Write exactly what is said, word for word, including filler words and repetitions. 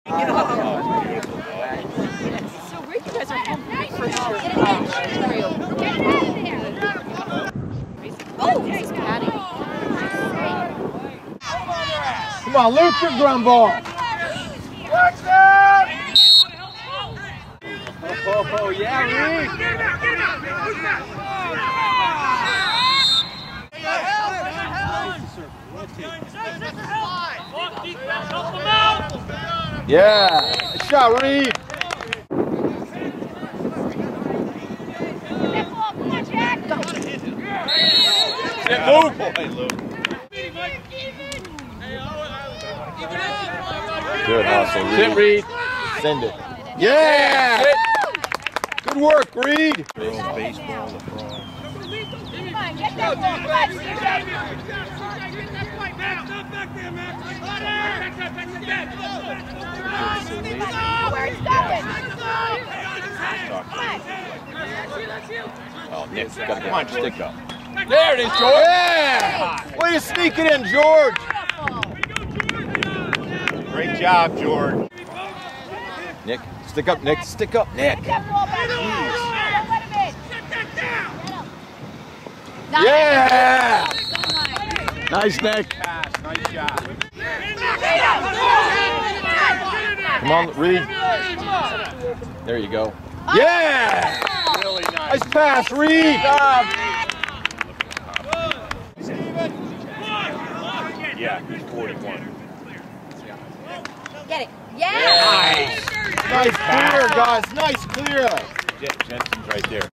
So great you guys are home for the Oh, this is Patty. Come on, Luke, your Trumbull. Watch out! Oh, oh, yeah, Reed. Yeah, good shot, Reed. Sit, Luke. Hey, Luke. Good hustle, Reed. Sit, Reed. Send it. Yeah! Sit. Good work, Reed. Baseball, lacrosse. Come on, get that ball. Come on, C J. Where it's going. Oh, Nick, gotta come on, stick up. There it is, George. Yeah! Way to sneak it in, George. Great job, George. Nick, stick up, Nick. Stick up, Nick. Yeah! Nice, Nick. Nice job. Come on, Reed. There you go. Yeah! Really nice. Nice pass, Reed. Yeah, he's forty-one. Get it. Yeah! Nice. Nice clear, guys. Nice clear. Jensen's right there.